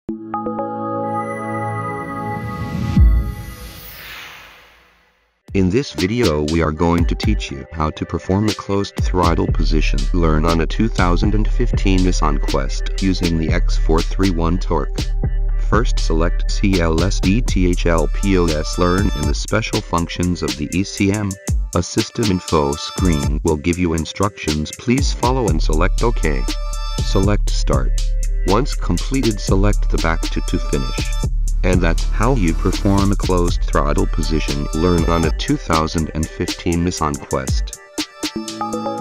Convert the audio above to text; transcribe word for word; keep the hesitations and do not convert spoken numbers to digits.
In this video we are going to teach you how to perform a closed throttle position learn on a two thousand fifteen Nissan Clsd using the X four thirty-one torque. First select Clsd T H L P O S learn in the special functions of the E C M. A system info screen will give you instructions, please follow and select OK. Select start. Once completed select the back to to finish. And that's how you perform a closed throttle position learn on a two thousand fifteen Nissan Clsd.